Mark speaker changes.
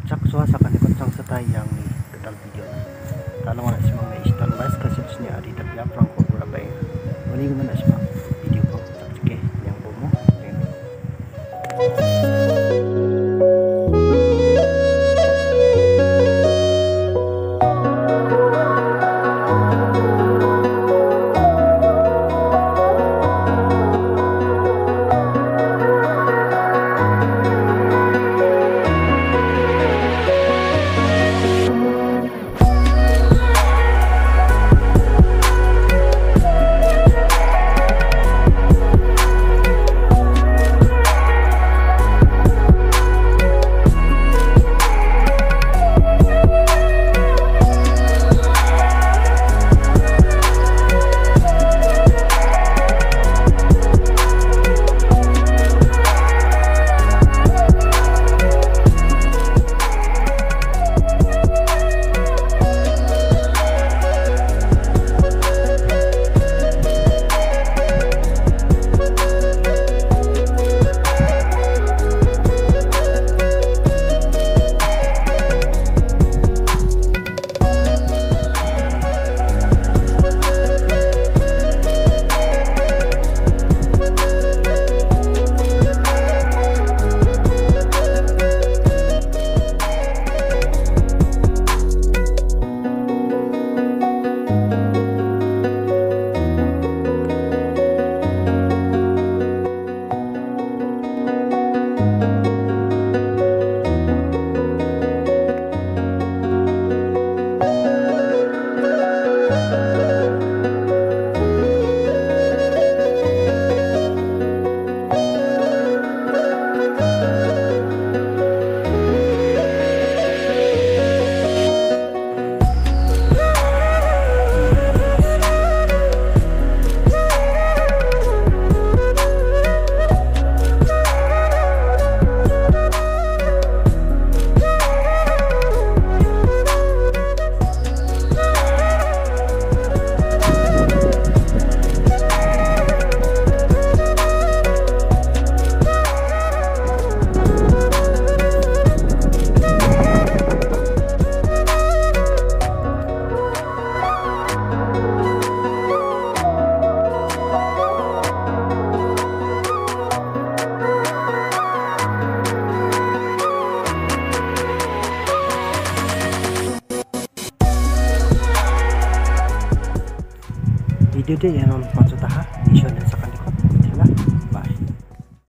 Speaker 1: kocak suasa kan kocang setayang nih ke dalam video na kalau wala si mga istan mas kasi niya ari tapi aprang ko berapa ya wali ko na si video ko sige yang bomo video deh yang nonton